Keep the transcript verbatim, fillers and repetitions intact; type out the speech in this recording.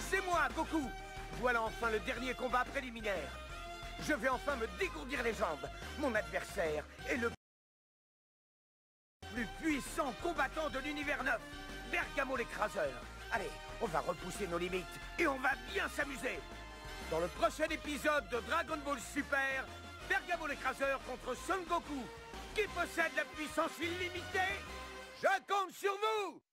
C'est moi, Goku. Voilà enfin le dernier combat préliminaire. Je vais enfin me dégourdir les jambes. Mon adversaire est le plus puissant combattant de l'univers neuf, Bergamo l'écraseur. Allez, on va repousser nos limites et on va bien s'amuser. Dans le prochain épisode de Dragon Ball Super, Bergamo l'écraseur contre Son Goku. Qui possède la puissance illimitée? Je compte sur vous!